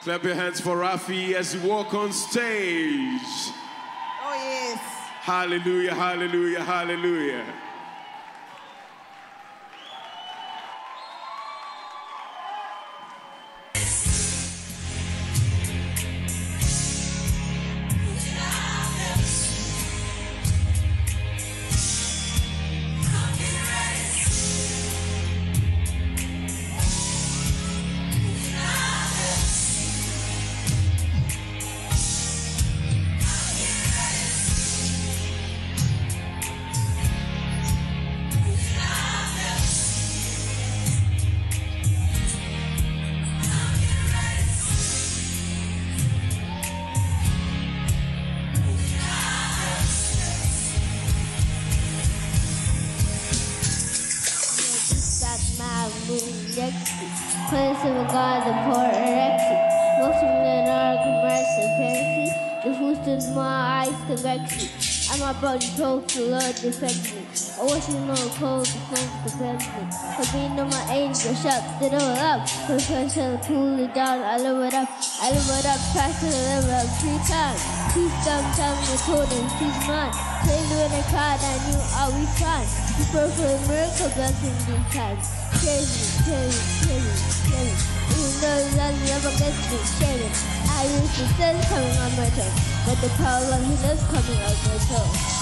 Clap your hands for Rafi as he walk on stage. Oh, yes. Hallelujah, hallelujah, hallelujah. Place of a god, the poor erection. Most of the dark commerce and fancy. The food to my eyes to vex me. And my body told the Lord defend me. I wish you know cold defense defend me. For being on my angel shut the door up. Professor cool it down, I live it up. I live it up, try to live it up 3 times. Please tell me told him she's mine. Played with a card, I knew I'll be fine. The perfect miracle blessing these times. Even though that never gets me shaving. I use the sun coming on my toe, but the power of his is coming out my toe.